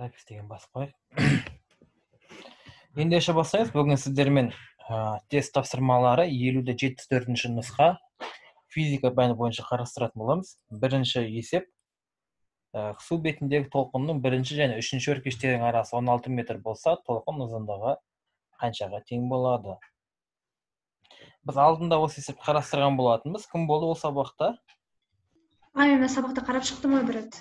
Запись деген басып қояйық. Ендеше бастаймыз. Бүгін сіздермен тест тапсырмалары 50-74 нұсқа физика пәні бойынша қарастыратын боламыз. Бірінші есеп. Су бетіндегі толқынның бірінші және үшінші өркештерінің арасы 16 метр болса, толқын ұзындығы қаншаға тең болады? Біз алдында осы есепті қарастырған болатынбыз. Кім болды ол сабақта? Мен сабақта қарап шықтым ғой бір рет.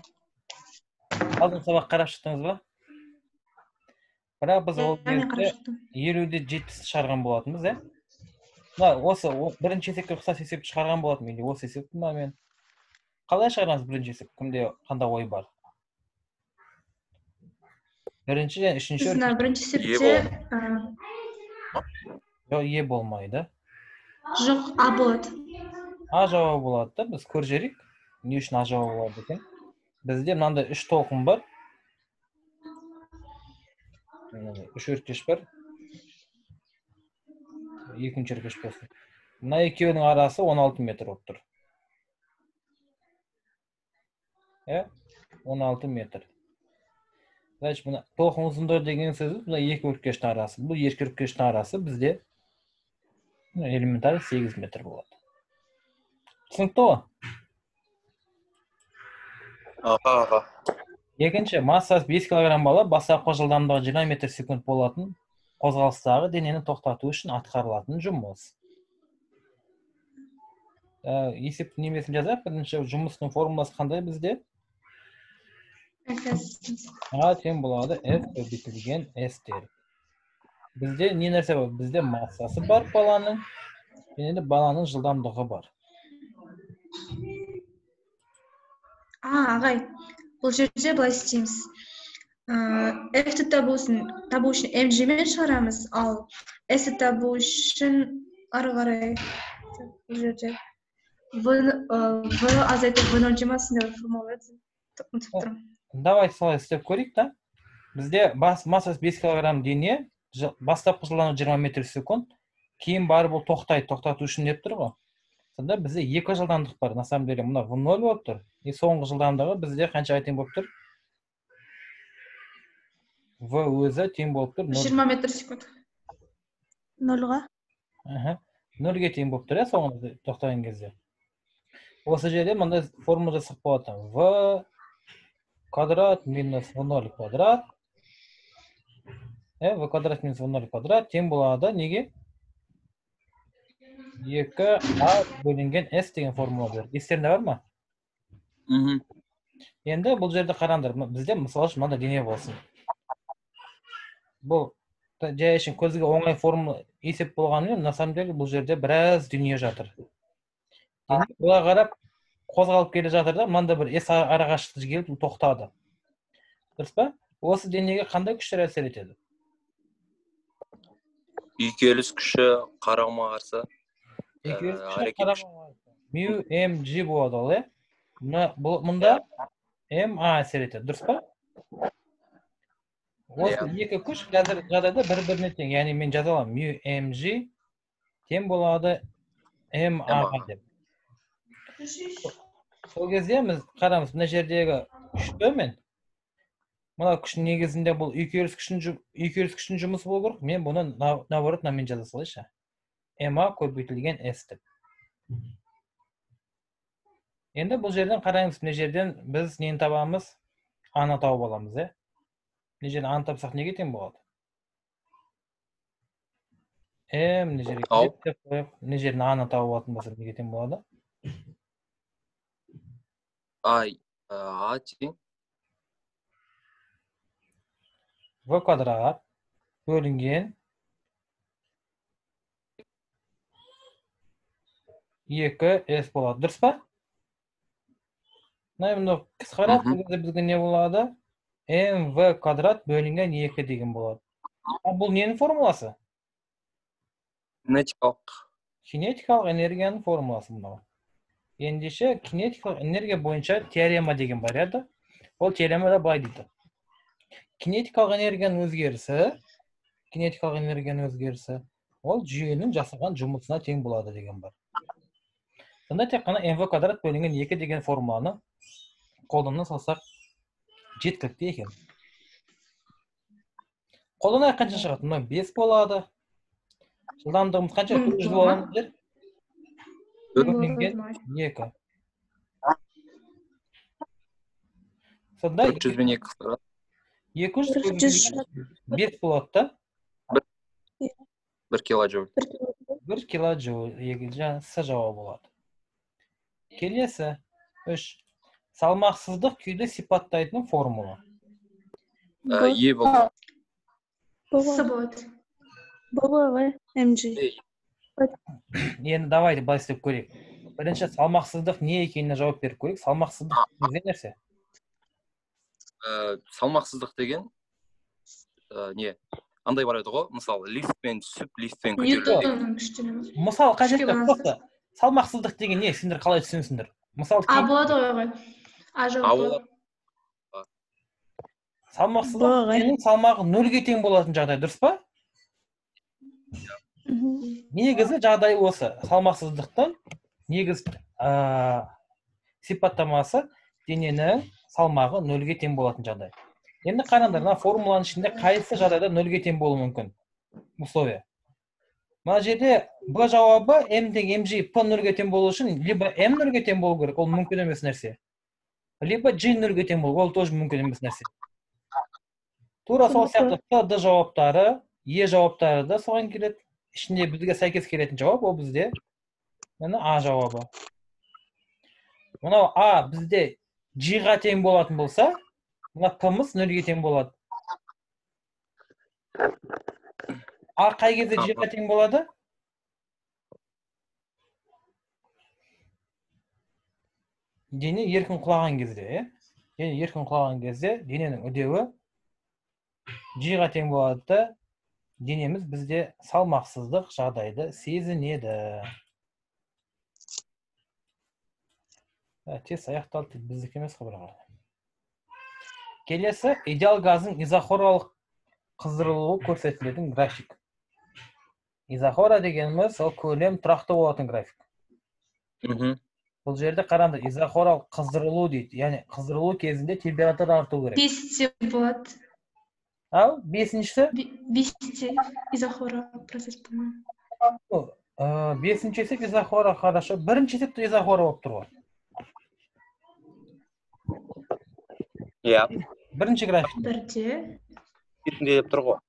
Алдын сабақ қарап шықтыңыз ба? Бірақ біз ол кезде 50-70 шығарған болатынбыз, Осы бірінші есепке ұқсас есепті шығарған болатын, менде осы есепті ма мен? Қалай шығарамыз бірінші есеп? Кімде қандай ой бар? Бірінші және үшінші Біз бірінші есепте Е болмайды. Жоқ, А болады. А жауабы болады да, біз көр жерік. Не үшін А жауабы болады екен? Бізде мынандай 3 толқын бар. 3 өркеш бар. Екінші өркеш болсын. Мына екеуінің арасы 16 метр болып тұр. 16 метр. Значит, мына толқын ұзындығы деген сөз, мына екі өркештің арасы. Бұл екі өркештің арасы бізде элементарий 8 метр болады. Түсінікті ғой? Аха. Екінші, массасы 5 килограмм бала бастапқы жылдамдығы 20 метр секунд болатын қозғалыстағы денені тоқтату үшін атқарылатын жұмыс. Есептің немесін жазайық. Бірінші жұмыстың формуласы қандай бізде? А тең болады F көбейтілген S дер. Бізде не нәрсе бар? Бізде массасы бар баланың, және де баланың жылдамдығы бар. Ағай, бұл жерде былай істейміз. F-ті табу үшін mg-мен шығарамыз, ал S-ті табу үшін ары қарай бұл жерде V азайтып V0 жемасында формула ұмытып тұрмын. Давай солай істеп көрейік та. Бізде массасы 5 килограмм дене, бастапқы жылдамдығы 20 метр секунд, кейін барып ол тоқтату үшін деп тұр ғой. Сонда бізде екі жылдамдық бар. На самом деле мына V0 болып тұр. И соңғы жылдамдығы бізде қаншаға тең болып тұр? V өзі тең болып тұр 20 метр секунд. 0-ға? 0-ге тең болып тұр, соңғы тоқтаған кезде. Осы жерде мындай формула жасап болады. V квадрат минус V0 квадрат. V квадрат минус V0 квадрат тең болады неге? 2A бөлінген S деген формула бар. Естерінде бар ма? Енді бұл жерде қараңдар. Бізде мысалы үшін мынандай дене болсын. Бұл жай үшін көзге оңай формула есеп болғанымен, на самом деле бұл жерде біраз дүние жатыр. Бұға қарап қозғалып келе жатыр да, мынандай бір S арақашықтыққа келіп тоқтады. Дұрыс па? Осы денеге қандай күштер әсер етеді? Үйкеліс күші қарама қарсы. Мю mg болады ол, Мұнда ma әсер етеді, дұрыс па? Осы екі күш қазір жағдайда бір-біріне тең. Яғни мен жаза аламын. Мю mg тең болады ma-ға деп. Сол кезде біз қарамыз, мына жердегі күшті мен мына күш негізінде бұл үйкеліс күшінің жұмысы болу керек. Мен бұны наоборот мен жаза салайыншы. ma көбейтілген s деп. Енді бұл жерден қараймыз, мына жерден біз нені табамыз? Аны тауып аламыз, Мына жерден аны тапсақ неге тең болады? Мына жерге деп қойып, мына жерден аны тауып алатын болса неге тең болады? А тең V квадрат бөлінген 2S болады. Дұрыс па? Мұны қысқарат, бізге не болады? mv квадрат бөлінген 2 деген болады. Бұл ненің формуласы? Кинетикалық энергияның формуласы мұнда. Ендеше кинетикалық энергия бойынша теорема деген бар еді. Ол теоремада былай дейді. Кинетикалық энергияның өзгерісі, ол жүйенің жасаған жұмысына тең болады деген бар. Сонда тек қана mv квадрат бөлінген 2 деген формуланы қолдана салсақ жеткілікті екен. Қолданайық қанша шығады? Мына 5 болады. Жылдамдығымыз қанша? 1000 400 бола ма? боламыз дер. 1000 4 болады ма? 2. Сонда 400 бен 2 қысқарады. 200 400 5 болады да. 1 килоджоуль. 1 килоджоуль. С жауабы болады. Келесі 3. Салмақсыздық күйді сипаттайтын формула. Е болды. С болады. Б МЖ. Енді давайте былай істеп көрейік. Бірінші салмақсыздық не екеніне жауап беріп көрейік. Салмақсыздық не нәрсе? Салмақсыздық деген не? Андай бар еді ғой, мысалы, лифтпен түсіп, лифтпен көтерілу. Ньютонның күштері. Мысал қажет Күшке просто. Салмақсыздық деген не? Сендер қалай түсінесіңдер? Мысал А болады ғой. А жауабы. салмақсыздық сенің салмағы 0-ге тең болатын жағдай, дұрыс па? Негізі жағдай осы. Салмақсыздықтың негіз сипаттамасы дененің салмағы 0-ге тең болатын жағдай. Енді қараңдар, мына формуланың ішінде қайсы жағдайда 0-ге тең болуы мүмкін? Условия. Мына жерде Б жауабы М тең МЖ П 0-ге тең болу үшін либо М 0-ге тең болу керек, ол мүмкін емес нәрсе. Либо G 0-ге тең болу, ол тоже мүмкін емес нәрсе. Тура сол сияқты П Д жауаптары, Е жауаптары да соған келеді. Ішінде бізге сәйкес келетін жауап ол бізде мына А жауабы. Мынау А бізде G-ға тең болатын болса, мына П-мыз 0-ге тең болады. А қай кезде G-ға тең болады? Дене еркін құлаған кезде, дене еркін құлаған кезде дененің үдеуі G-ға тең болады да, денеміз бізде салмақсыздық жағдайды сезінеді. Тез аяқталды, біздікі емес қой бірақ. Келесі идеал газдың изохоралық қыздырылуы көрсетілетін график. Изохора дегеніміз ол көлем тұрақты болатын график. Бұл жерде қараңдар, изохоралық қыздырылу дейді. Яғни қыздырылу кезінде температура арту керек. 5-те болады. Ау, 5-шісі? 5-те изохора процесс болмайды. 5-ші изохора хорошо. 1-ші изохора болып тұр ғой. Иә. 1-ші график. 1-те. Бетінде деп тұр ғой.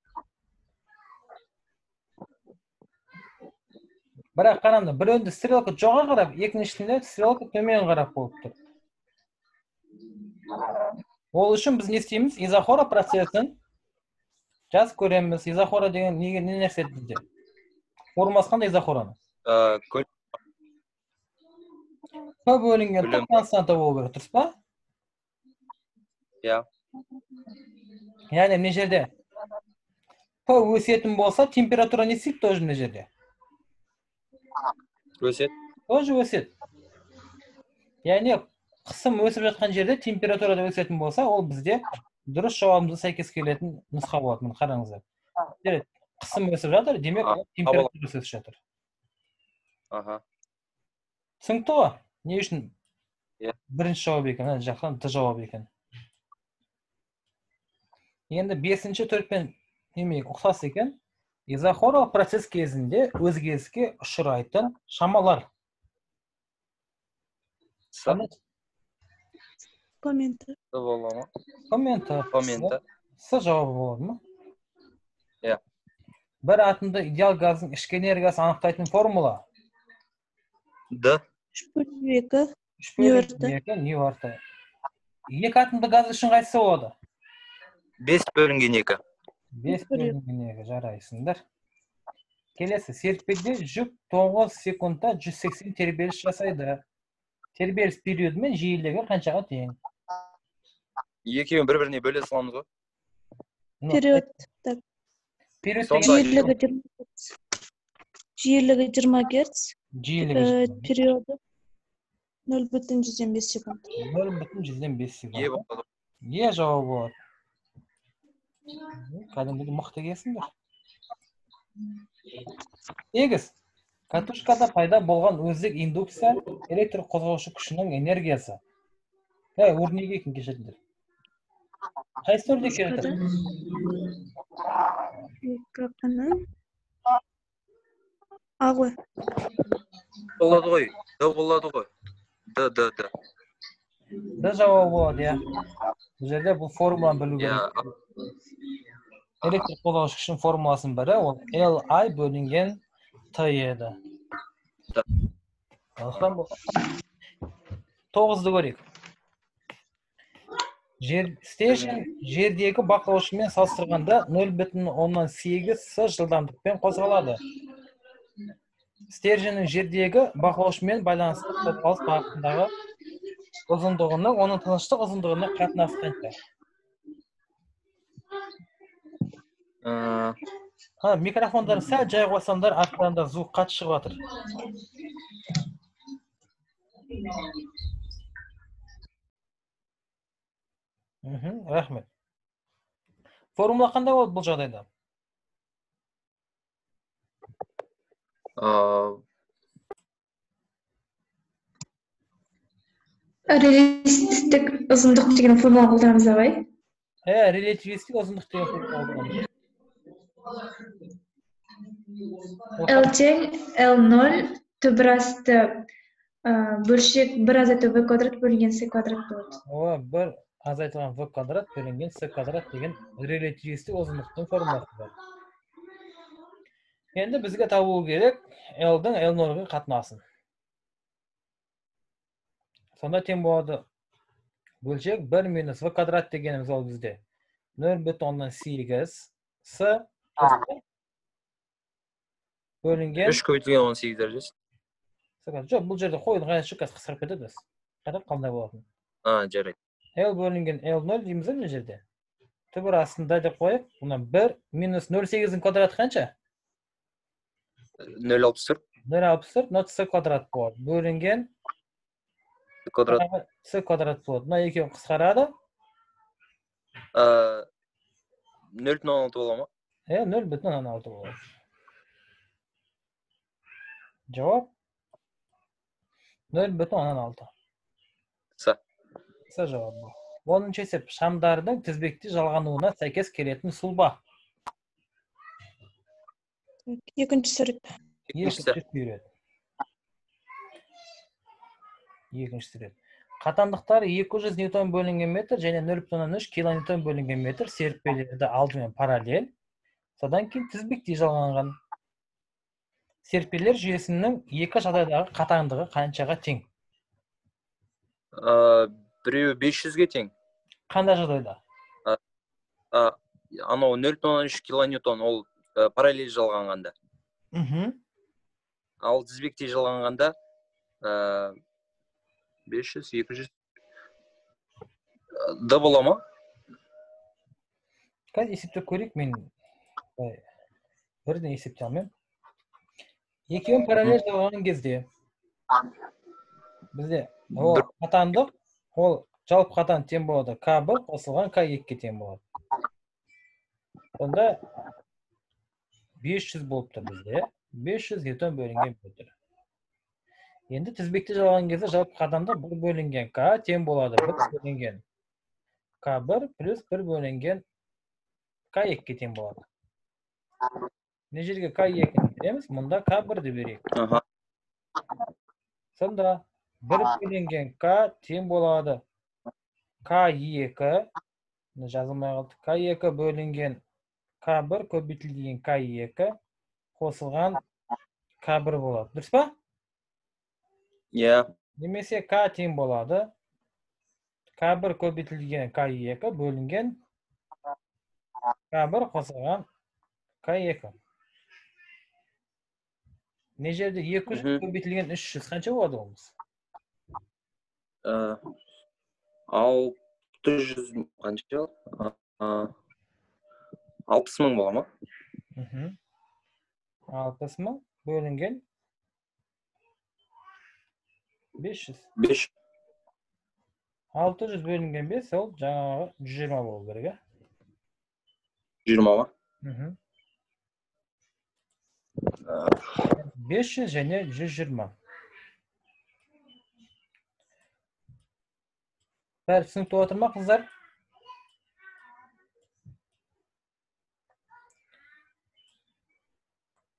Бірақ қараңдар, біреуінде стрелка жоғары қарап, екіншісінде стрелка төмен қарап болып тұр. Ол үшін біз не істейміз? Изохора процесін жазып көреміз. Изохора деген не нәрсе бізде? Формасы қандай изохораның? П бөлінген Т константа болу керек, дұрыс па? Иә. Яғни мына жерде П өсетін болса, температура не істейді тоже мына жерде? Өсет. Тоже өсет. Яғни қысым өсіп жатқан жерде температура да өсетін болса, ол бізде дұрыс жауабымызға сәйкес келетін нұсқа болады. Міне қараңыздар. Қысым өсіп жатыр, демек температура өсіп жатыр. Түсінікті ғой? Не үшін бірінші жауап екен, жақтан Д жауап екен. Енді 5-ші төртпен ұқсас екен. Изохоралық процесс кезінде өзгеріске ұшырайтын шамалар. Коменті. Коменті. С жауабы болады ма? Иә. Бір атомды идеал газдың ішкі энергиясы анықтайтын формула. Д. 3/2. 3/2 Ньюарта. Екі атомды газ үшін қайсысы болады? 5/2. 5/2 жарайсыңдар. Келесі, серіппеде жүк 9 секундта 180 тербеліс жасайды. Тербеліс периоды мен жиілігі қаншаға тең? Екеуін бір-біріне бөле саламыз ғой. Период. Жиілігі 20 Гц. Периоды 0,105 секунд. 0,105 секунд. Е болады. Е жауабы болады. Кәдімгідей мықты келсіңдер. Егіз, катушкада пайда болған өздік индукция электр қозғаушы күшінің энергиясы. Өрнеге екен кешетіндер. Qaysi turda keladi? Ekraqani. Ag'u. Болады ғой. Д болады ғой. Д. Da javob bo'ladi ya. Bu yerda bu formulani bilib kerak. Elektr qo'zg'ash kuchining formulasini biri o Li bo'lingan T edi. Aniqmi bu? 9'da ko'raylik. Station yerdagi baqlovchiмен solishtirganda 0,8 s жылдамдықпен qo'zg'aladi. Stajning yerdagi baqlovchiмен байланысты qo'zg'alish vaqtidagi uzunligini оның tinchlik uzunligini qatnasi qancha? Ha, mikrofonlarni sal joy qo'ysanlar, orqadan звук qattiq chiqyapti. Rahmat. Formula qanday bo'ldi bu joyda? Relativistik uzunluk degan formula qo'llanamiz avay. He, relativistik uzunluk degan formula qo'llanamiz. L teng L0 töbrasida bo'lshak 1 azaytib v kvadrat bo'lingan c kvadrat bo'ladi. O, 1 azaytilgan v kvadrat bo'lingan c kvadrat degan relativistik uzunlikning formulasi bor. Endi bizga topu kerak L dan L0 ga qatnasin. Sonda teng bo'ladi. Bo'lshak 1 minus v kvadrat deganimiz ol bizda 0,8 s bo'lingan 3 ko'paytirilgan 18 darajasi. Yo'q, bu yerda qo'yilgan qaysi shukasi qisqarib ketadi biz. Qarab qanday bo'ladi? Jaraydi. L bo'lingan L0 deymiz bu yerda. Tubur aslida deb qo'yib, bundan 1 minus 0,8 ning kvadrati qancha? 0,64. 0,64 not s kvadrat bo'ladi. Bo'lingan Kvadrat. s kvadrat bo'ladi. Mana ikkovi qisqaradi. 0,16 bo'ladimi? 0,16 bo'ladi. Javob 0,16. Sa javob bu. 10-chi esa shamdarning tizbekli жалғануына сәйкес kelетін сұлба. Екінші сурет. Екінші сурет. Қатандықтары 200 ньютон бөлінген метр және 0,3 килоньютон бөлінген метр серіппелерді алдымен параллель, содан кейін тізбекті жалғанған. Серіппелер жүйесінің екі жағдайдағы қатаңдығы қаншаға тең? Біреуі 500-ге тең. Қандай жағдайда? Анау 0,3 килоньютон ол параллель жалғанғанда. Ал тізбекте жалғанғанда 500, 200 да бола ма? Қазір есептеп көрейік, мен бірден есептей алмаймын. Екеуін параллель жалғанған кезде бізде қатандық, ол жалпы қатан тең болады К1 қосылған К2-ге тең болады. Сонда 500 болып тұр бізде. 500 ньютон бөлінген метр. Енді тізбекте жалған кезде жалпы қатандық 1 бөлінген К тең болады 1 бөлінген К1 плюс 1 бөлінген К2-ге тең болады. Не жерге К2-ні береміз, мұнда К1-ді берейік. Сонда 1 бөлінген К тең болады К2, жазылмай қалды. К2 бөлінген К1 көбейтілген К2 қосылған К1 болады. Дұрыс па? Немесе К тең болады. К1 көбейтілген К2 бөлінген К1 қосылған К2. Не жерде 200 көбейтілген 300 қанша болады олымыз? 600 қанша? 60 мың бола ма? 60 мың бөлінген 500. 600 бөлінген 5, ол жаңағы 120 болу керек. 20 ма? 500 және 120. Бәрі түсінікті отыр ма, қыздар?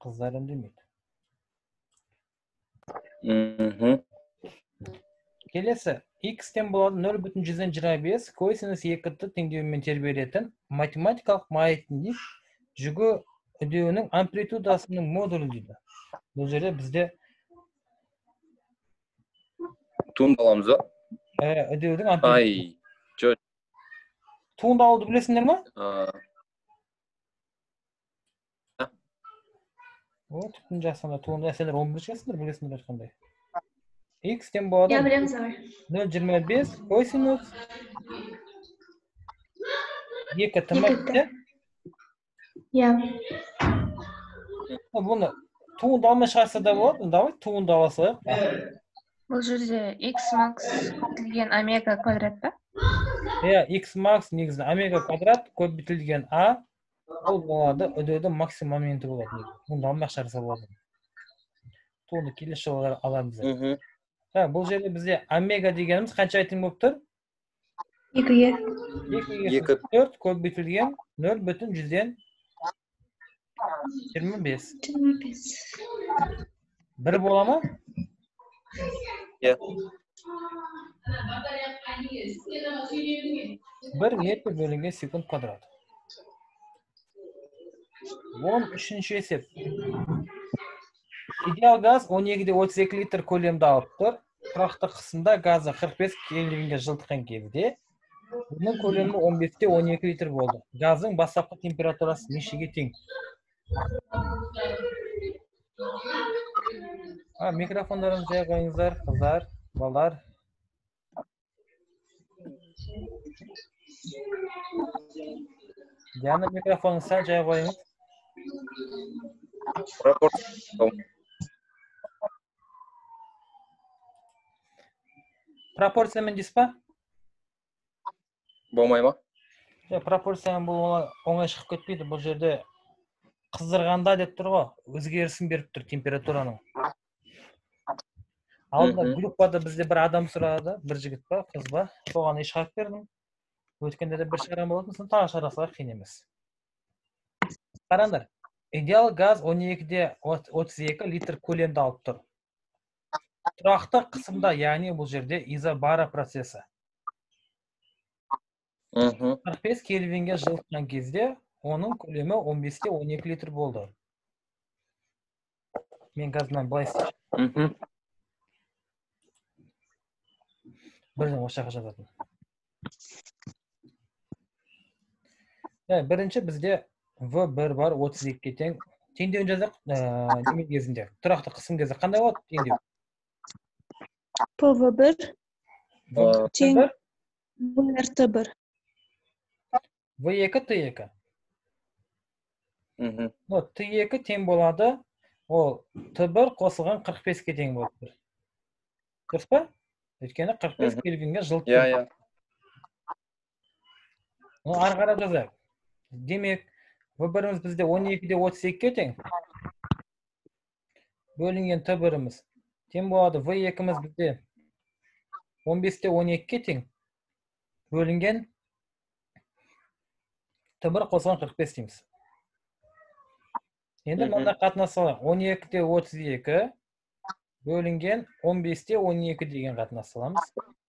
Kızlar ündemeydi. Kelesi x'ten болады 0,125 kosinus 2 теңдеуімен тербелетін математикалық маятник жүгі үдеуінің амплитудасының модулі дейді. Бұл жерде бізде туындаламыз ба? Үдеудің амплитудасы. Ай, жо. Туындалуды білесіңдер ме? Түптің жасында туынды сендер 11 жассыңдар, білесіңдер айтқандай. X'тен болады Я білеміз ағай. 0,25 косинус 2 тымыртты. Я. Бұны туынды алмай шығарса да болады, давай туынды ала салайық. Бұл жерде x max көбейтілген омега квадрат па? X max негізі омега квадрат көбейтілген a ол болады үдеудің максимум моменті болады. Туынды алмай шығарса болады. Туынды келесі жолы аламыз. Бұл жерде бізде омега дегеніміз қанша айтын болып тұр? 2-ге. 4 көбейтілген 0,125. 25. Бір бола ма? Иә. 1 метр бөлінген секунд квадрат. 13-ші есеп. Идеал газ 12-де 32 литр көлемді алып тұр. Тұрақты қысымда газы 45 кельвинге жылытқан кезде бұның көлемі 15-те 12 литр болды. Газың бастапқы температурасы нешеге тең? Микрофондарын жай қойыңыздар, қыздар, балдар. Диана, микрофонын сәл жай қойыңыз. Пропорциямен дейсіз ба? Болмай ма? Пропорциямен бұл оңай шығып кетпейді. Бұл жерде қыздырғанда деп тұр ғой, өзгерісін беріп тұр температураның. Алдында группада бізде бір адам сұрады, бір жігіт ба, қыз ба, соған шығарып бердім. Өткенде де бір шығарған болатын, соны тағы шығарасылар қиын емес. Қараңдар, идеал газ 12-де 32 литр көлемді алып тұр. Тұрақты қысымда, яғни бұл жерде изобара процесі. 45 кельвинге жылытқан кезде оның көлемі 15-те 12 литр болды. Мен газынан былай істеймін. Бірден осы жаққа жазатын. Бірінші бізде V1 бар 32-ке тең. Теңдеуін жазақ немен кезінде. Тұрақты қысым кезі қандай болады теңдеу? PV1 тең VRT1. V2 T2. T2 тең болады, ол T1 қосылған 45-ке тең болады. Дұрыс па? Өйткені 45 кельвинге жылытты. Иә. Ары қарап жазайық. Демек, V1-іміз бізде 12-де 32-ке тең. Бөлінген T1-іміз тең болады. V2-іміз бізде 15-те 12-ке тең. Бөлінген T1 қосылған 45 дейміз. Енді мында қатынасы 12-де 32 бөлінген 15-те 12 деген қатынас саламыз.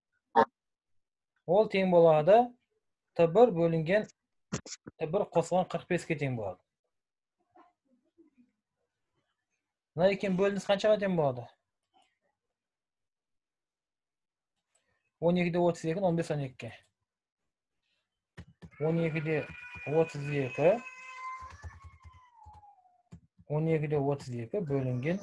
Ол тең болады T1 бөлінген T1 қосылған 45-ке тең болады. Мына екен бөлініс қаншаға тең болады? 12-де 32, 15-12-ке. 12-де 32 12-де 32 бөлінген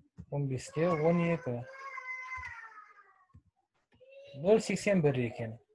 15-те 12. 0,81 екен.